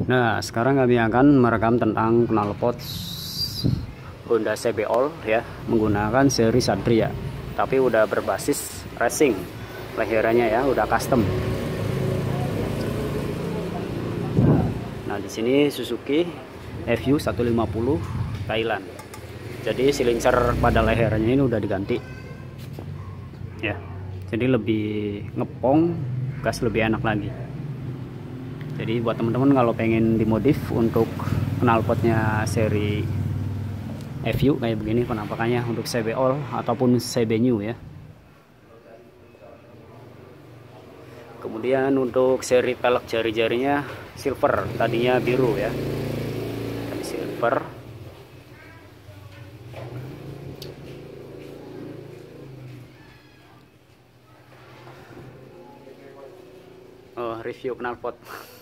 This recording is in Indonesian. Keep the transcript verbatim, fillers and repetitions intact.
Nah, sekarang kami akan merekam tentang knalpot Honda C B All ya, menggunakan seri Satria, tapi udah berbasis racing. Lahirannya ya, udah custom. Nah, di sini Suzuki F U seratus lima puluh Thailand. Jadi silincer pada lehernya ini udah diganti. Ya. Jadi lebih ngepong, gas lebih enak lagi. Jadi buat teman-teman kalau pengen dimodif untuk knalpotnya seri F U kayak begini penampakannya untuk C B All ataupun C B New ya. Kemudian untuk seri pelek jari-jarinya silver, tadinya biru ya. Tadi silver. Oh, review knalpot.